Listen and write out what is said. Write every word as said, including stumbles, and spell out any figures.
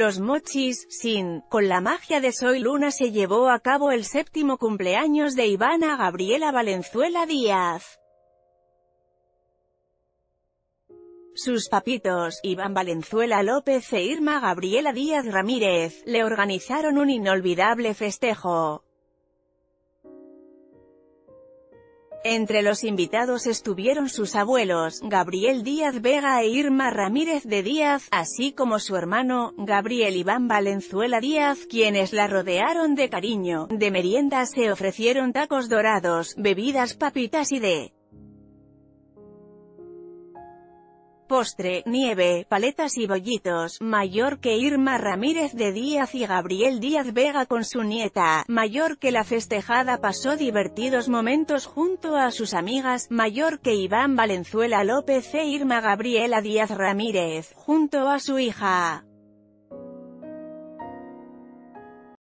Los Mochis, sin, con la magia de Soy Luna se llevó a cabo el séptimo cumpleaños de Ivana Gabriela Valenzuela Díaz. Sus papitos, Iván Valenzuela López e Irma Gabriela Díaz Ramírez, le organizaron un inolvidable festejo. Entre los invitados estuvieron sus abuelos, Gabriel Díaz Vega e Irma Ramírez de Díaz, así como su hermano, Gabriel Iván Valenzuela Díaz, quienes la rodearon de cariño. De merienda se ofrecieron tacos dorados, bebidas, papitas y de postre, nieve, paletas y bollitos. Mayor que Irma Ramírez de Díaz y Gabriel Díaz Vega con su nieta, mayor que la festejada pasó divertidos momentos junto a sus amigas, mayor que Iván Valenzuela López e Irma Gabriela Díaz Ramírez, junto a su hija.